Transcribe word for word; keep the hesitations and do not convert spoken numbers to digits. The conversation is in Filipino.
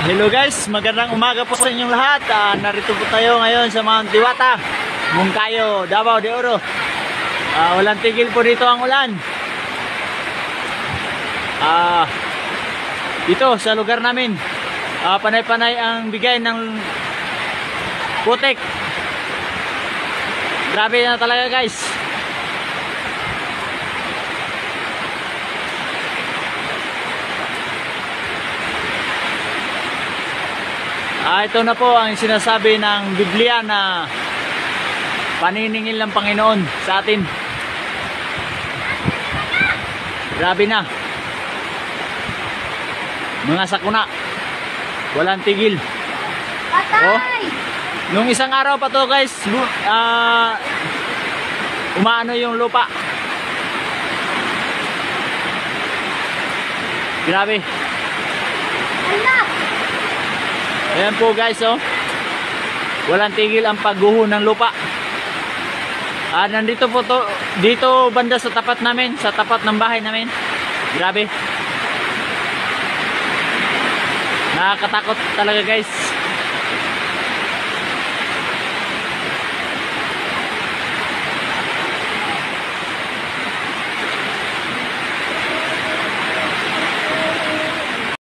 Hello guys, magandang umaga po sa inyong lahat. uh, Narito po tayo ngayon sa Mount Diwata, Moncayo, Davao de Oro. uh, Walang tigil po dito ang ulan. uh, Dito sa lugar namin, uh, panay-panay ang bigay ng putik. Grabe na talaga guys. Ah, ito na po ang sinasabi ng Biblia na paniningil ng Panginoon sa atin. Grabe na. Mga sakuna. Walang tigil. Oh, nung isang araw pa to guys, uh, umaano yung lupa. Grabe. Ayan po guys, oh. Walang tigil ang pagguho ng lupa. Ah, nandito po to, dito banda sa tapat namin, sa tapat ng bahay namin. Grabe. Nakakatakot talaga guys.